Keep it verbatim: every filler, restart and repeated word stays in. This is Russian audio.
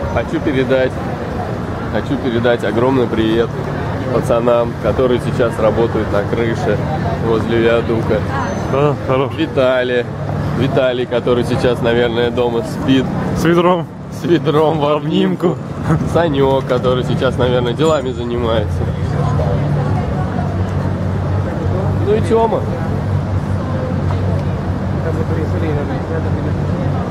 Хочу передать, хочу передать огромный привет пацанам, которые сейчас работают на крыше возле виадука. Да, хорош. Виталий, Виталий, который сейчас, наверное, дома спит. С ведром. С ведром в обнимку. Санек, который сейчас, наверное, делами занимается. Ну и Тёма.